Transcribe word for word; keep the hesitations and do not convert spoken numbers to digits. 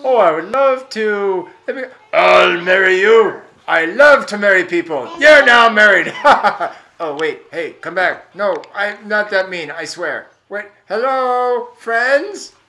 Oh, I would love to. I'll marry you. I love to marry people. You're now married. Oh, wait. Hey, come back. No, I'm not that mean. I swear. Wait. Hello, friends?